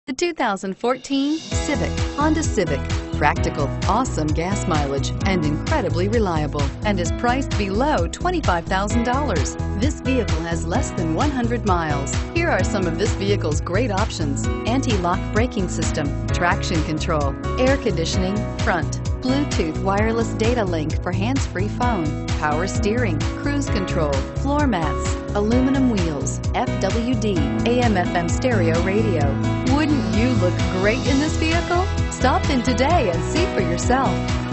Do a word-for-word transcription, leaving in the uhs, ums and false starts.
The two thousand fourteen Civic, Honda Civic. Practical, awesome gas mileage, and incredibly reliable, and is priced below twenty-five thousand dollars. This vehicle has less than one hundred miles. Here are some of this vehicle's great options: anti-lock braking system, traction control, air conditioning, front, Bluetooth wireless data link for hands-free phone, power steering, cruise control, floor mats, aluminum wheels, F W D, A M F M stereo radio. Wouldn't you look great in this vehicle? Stop in today and see for yourself.